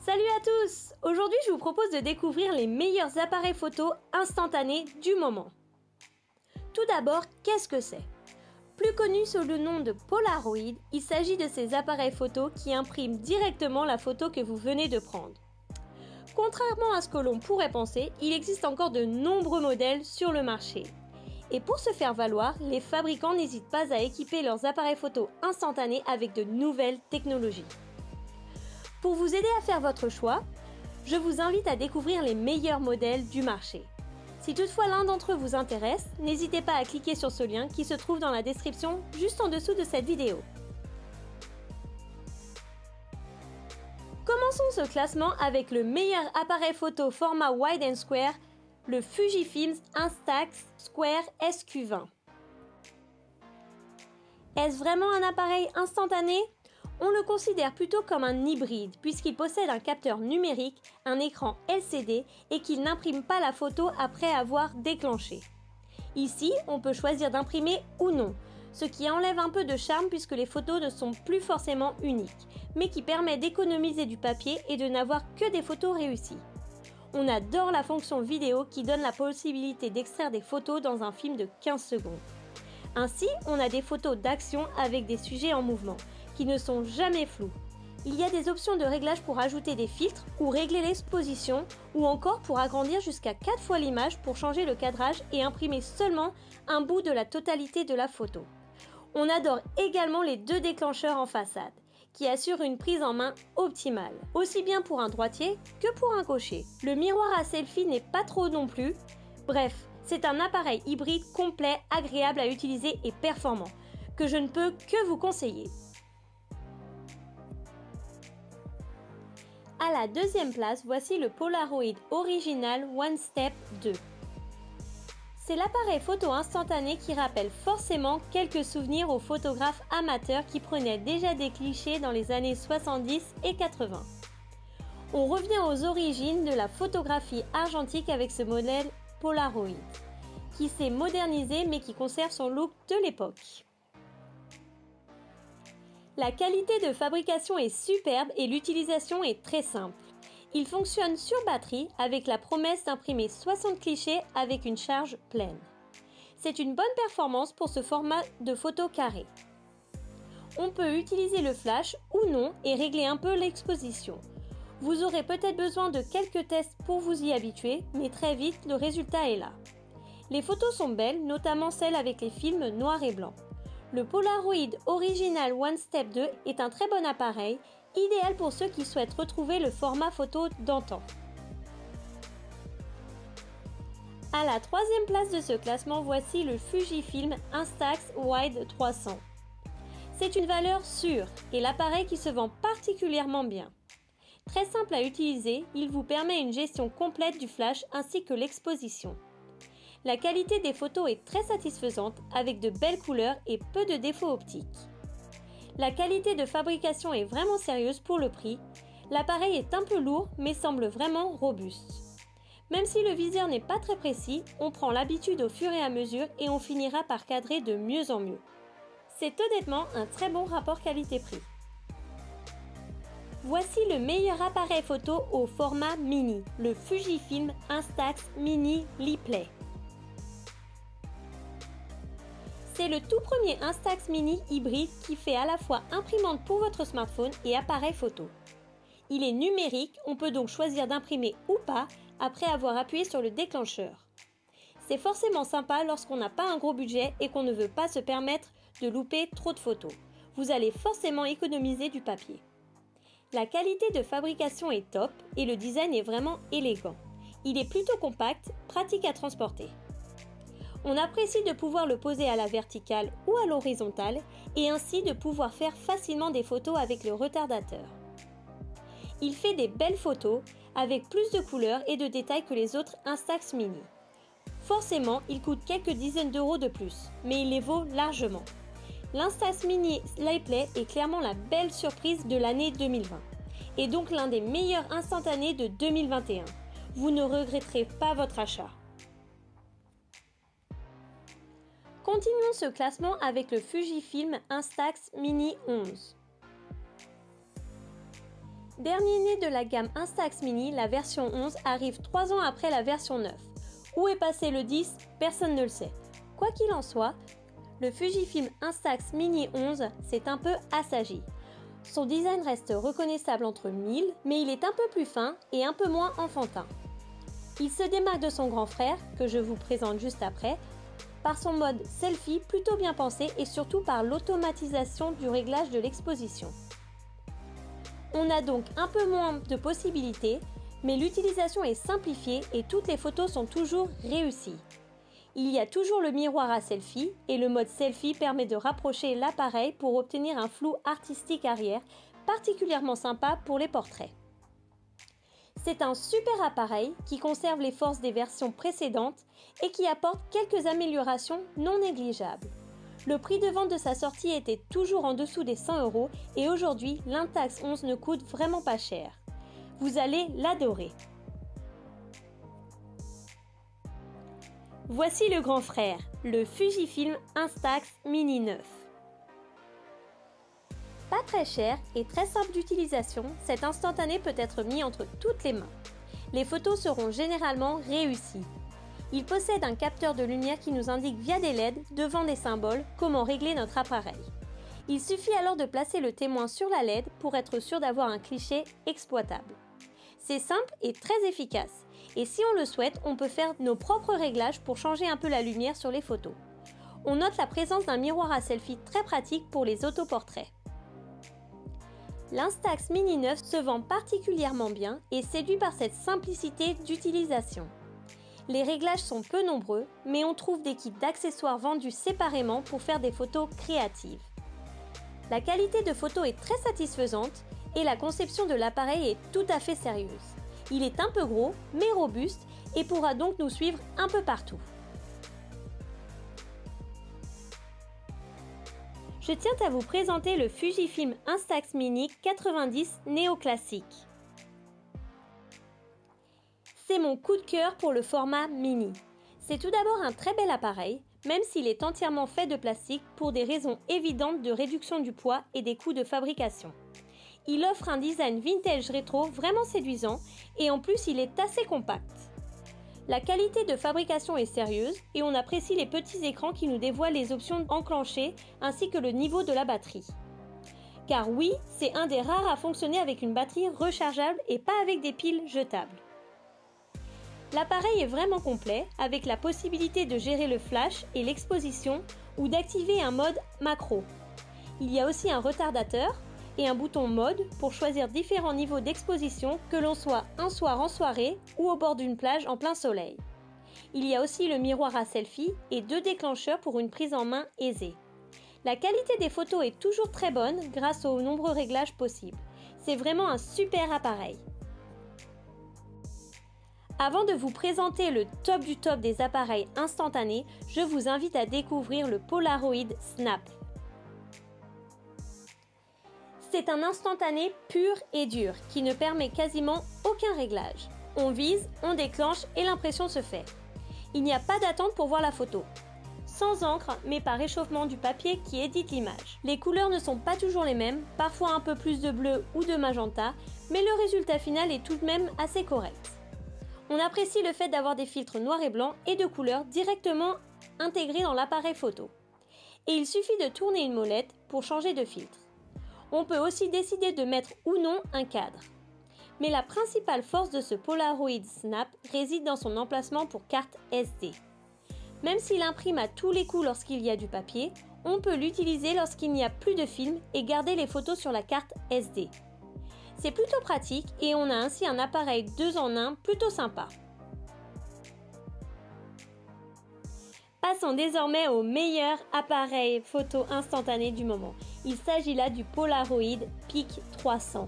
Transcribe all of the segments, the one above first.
Salut à tous! Aujourd'hui, je vous propose de découvrir les meilleurs appareils photo instantanés du moment. Tout d'abord, qu'est-ce que c'est? Plus connu sous le nom de Polaroid, il s'agit de ces appareils photo qui impriment directement la photo que vous venez de prendre. Contrairement à ce que l'on pourrait penser, il existe encore de nombreux modèles sur le marché. Et pour se faire valoir, les fabricants n'hésitent pas à équiper leurs appareils photo instantanés avec de nouvelles technologies. Pour vous aider à faire votre choix, je vous invite à découvrir les meilleurs modèles du marché. Si toutefois l'un d'entre eux vous intéresse, n'hésitez pas à cliquer sur ce lien qui se trouve dans la description juste en dessous de cette vidéo. Commençons ce classement avec le meilleur appareil photo format wide and square, le Fujifilm Instax Square SQ20. Est-ce vraiment un appareil instantané ? On le considère plutôt comme un hybride puisqu'il possède un capteur numérique, un écran LCD et qu'il n'imprime pas la photo après avoir déclenché. Ici, on peut choisir d'imprimer ou non, ce qui enlève un peu de charme puisque les photos ne sont plus forcément uniques, mais qui permet d'économiser du papier et de n'avoir que des photos réussies. On adore la fonction vidéo qui donne la possibilité d'extraire des photos dans un film de 15 secondes. Ainsi, on a des photos d'action avec des sujets en mouvement, qui ne sont jamais flous. Il y a des options de réglage pour ajouter des filtres ou régler l'exposition ou encore pour agrandir jusqu'à 4 fois l'image pour changer le cadrage et imprimer seulement un bout de la totalité de la photo. On adore également les deux déclencheurs en façade qui assurent une prise en main optimale, aussi bien pour un droitier que pour un gaucher. Le miroir à selfie n'est pas trop non plus. Bref, c'est un appareil hybride complet, agréable à utiliser et performant, que je ne peux que vous conseiller. À la deuxième place, voici le Polaroid Original One Step 2. C'est l'appareil photo instantané qui rappelle forcément quelques souvenirs aux photographes amateurs qui prenaient déjà des clichés dans les années 70 et 80. On revient aux origines de la photographie argentique avec ce modèle Polaroid, qui s'est modernisé mais qui conserve son look de l'époque. La qualité de fabrication est superbe et l'utilisation est très simple. Il fonctionne sur batterie avec la promesse d'imprimer 60 clichés avec une charge pleine. C'est une bonne performance pour ce format de photo carré. On peut utiliser le flash ou non et régler un peu l'exposition. Vous aurez peut-être besoin de quelques tests pour vous y habituer, mais très vite le résultat est là. Les photos sont belles, notamment celles avec les films noir et blanc. Le Polaroid Original One Step 2 est un très bon appareil, idéal pour ceux qui souhaitent retrouver le format photo d'antan. À la troisième place de ce classement, voici le Fujifilm Instax Wide 300. C'est une valeur sûre et l'appareil qui se vend particulièrement bien. Très simple à utiliser, il vous permet une gestion complète du flash ainsi que l'exposition. La qualité des photos est très satisfaisante avec de belles couleurs et peu de défauts optiques. La qualité de fabrication est vraiment sérieuse pour le prix. L'appareil est un peu lourd mais semble vraiment robuste. Même si le viseur n'est pas très précis, on prend l'habitude au fur et à mesure et on finira par cadrer de mieux en mieux. C'est honnêtement un très bon rapport qualité-prix. Voici le meilleur appareil photo au format mini, le Fujifilm Instax Mini Liplay. C'est le tout premier Instax Mini hybride qui fait à la fois imprimante pour votre smartphone et appareil photo. Il est numérique, on peut donc choisir d'imprimer ou pas après avoir appuyé sur le déclencheur. C'est forcément sympa lorsqu'on n'a pas un gros budget et qu'on ne veut pas se permettre de louper trop de photos. Vous allez forcément économiser du papier. La qualité de fabrication est top et le design est vraiment élégant. Il est plutôt compact, pratique à transporter. On apprécie de pouvoir le poser à la verticale ou à l'horizontale et ainsi de pouvoir faire facilement des photos avec le retardateur. Il fait des belles photos avec plus de couleurs et de détails que les autres Instax Mini. Forcément, il coûte quelques dizaines d'euros de plus, mais il les vaut largement. L'Instax Mini Liplay est clairement la belle surprise de l'année 2020 et donc l'un des meilleurs instantanés de 2021. Vous ne regretterez pas votre achat. Continuons ce classement avec le Fujifilm Instax Mini 11. Dernier né de la gamme Instax Mini, la version 11 arrive 3 ans après la version 9. Où est passé le 10? Personne ne le sait. Quoi qu'il en soit, le Fujifilm Instax Mini 11 s'est un peu assagi. Son design reste reconnaissable entre mille, mais il est un peu plus fin et un peu moins enfantin. Il se démarque de son grand frère, que je vous présente juste après, par son mode selfie plutôt bien pensé et surtout par l'automatisation du réglage de l'exposition. On a donc un peu moins de possibilités, mais l'utilisation est simplifiée et toutes les photos sont toujours réussies. Il y a toujours le miroir à selfie et le mode selfie permet de rapprocher l'appareil pour obtenir un flou artistique arrière, particulièrement sympa pour les portraits. C'est un super appareil qui conserve les forces des versions précédentes et qui apporte quelques améliorations non négligeables. Le prix de vente de sa sortie était toujours en dessous des 100 € et aujourd'hui, l'Instax 11 ne coûte vraiment pas cher. Vous allez l'adorer. Voici le grand frère, le Fujifilm Instax Mini 9. Pas très cher et très simple d'utilisation, cet instantané peut être mis entre toutes les mains. Les photos seront généralement réussies. Il possède un capteur de lumière qui nous indique via des LED devant des symboles comment régler notre appareil. Il suffit alors de placer le témoin sur la LED pour être sûr d'avoir un cliché exploitable. C'est simple et très efficace. Et si on le souhaite, on peut faire nos propres réglages pour changer un peu la lumière sur les photos. On note la présence d'un miroir à selfie très pratique pour les autoportraits. L'Instax Mini 9 se vend particulièrement bien et séduit par cette simplicité d'utilisation. Les réglages sont peu nombreux, mais on trouve des kits d'accessoires vendus séparément pour faire des photos créatives. La qualité de photo est très satisfaisante et la conception de l'appareil est tout à fait sérieuse. Il est un peu gros, mais robuste et pourra donc nous suivre un peu partout. Je tiens à vous présenter le Fujifilm Instax Mini 90 néoclassique. C'est mon coup de cœur pour le format mini. C'est tout d'abord un très bel appareil, même s'il est entièrement fait de plastique pour des raisons évidentes de réduction du poids et des coûts de fabrication. Il offre un design vintage rétro vraiment séduisant et en plus il est assez compact. La qualité de fabrication est sérieuse et on apprécie les petits écrans qui nous dévoilent les options enclenchées ainsi que le niveau de la batterie. Car oui, c'est un des rares à fonctionner avec une batterie rechargeable et pas avec des piles jetables. L'appareil est vraiment complet avec la possibilité de gérer le flash et l'exposition ou d'activer un mode macro. Il y a aussi un retardateur et un bouton mode pour choisir différents niveaux d'exposition que l'on soit un soir en soirée ou au bord d'une plage en plein soleil. Il y a aussi le miroir à selfie et 2 déclencheurs pour une prise en main aisée. La qualité des photos est toujours très bonne grâce aux nombreux réglages possibles. C'est vraiment un super appareil. Avant de vous présenter le top du top des appareils instantanés, je vous invite à découvrir le Polaroid Snap. C'est un instantané pur et dur qui ne permet quasiment aucun réglage. On vise, on déclenche et l'impression se fait. Il n'y a pas d'attente pour voir la photo. Sans encre, mais par réchauffement du papier qui édite l'image. Les couleurs ne sont pas toujours les mêmes, parfois un peu plus de bleu ou de magenta, mais le résultat final est tout de même assez correct. On apprécie le fait d'avoir des filtres noirs et blancs et de couleurs directement intégrés dans l'appareil photo. Et il suffit de tourner une molette pour changer de filtre. On peut aussi décider de mettre ou non un cadre. Mais la principale force de ce Polaroid Snap réside dans son emplacement pour carte SD. Même s'il imprime à tous les coups lorsqu'il y a du papier, on peut l'utiliser lorsqu'il n'y a plus de film et garder les photos sur la carte SD. C'est plutôt pratique et on a ainsi un appareil 2 en 1 plutôt sympa. Passons désormais au meilleur appareil photo instantané du moment. Il s'agit là du Polaroid Peak 300.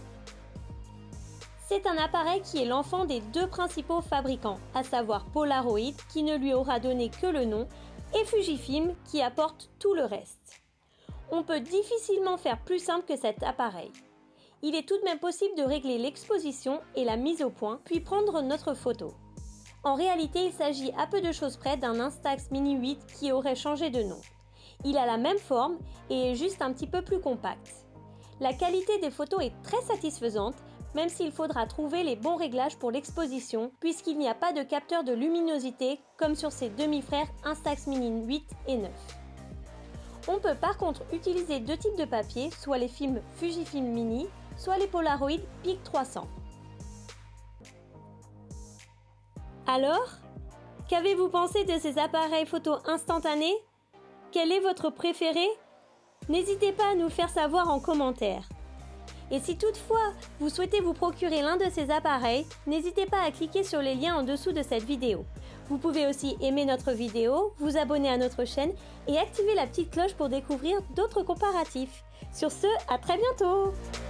C'est un appareil qui est l'enfant des 2 principaux fabricants, à savoir Polaroid qui ne lui aura donné que le nom et Fujifilm qui apporte tout le reste. On peut difficilement faire plus simple que cet appareil. Il est tout de même possible de régler l'exposition et la mise au point, puis prendre notre photo. En réalité, il s'agit à peu de choses près d'un Instax Mini 8 qui aurait changé de nom. Il a la même forme et est juste un petit peu plus compact. La qualité des photos est très satisfaisante, même s'il faudra trouver les bons réglages pour l'exposition, puisqu'il n'y a pas de capteur de luminosité comme sur ses demi-frères Instax Mini 8 et 9. On peut par contre utiliser deux types de papier, soit les films Fujifilm Mini, soit les Polaroid PIC 300. Alors, qu'avez-vous pensé de ces appareils photo instantanés? Quel est votre préféré? N'hésitez pas à nous le faire savoir en commentaire. Et si toutefois vous souhaitez vous procurer l'un de ces appareils, n'hésitez pas à cliquer sur les liens en dessous de cette vidéo. Vous pouvez aussi aimer notre vidéo, vous abonner à notre chaîne et activer la petite cloche pour découvrir d'autres comparatifs. Sur ce, à très bientôt!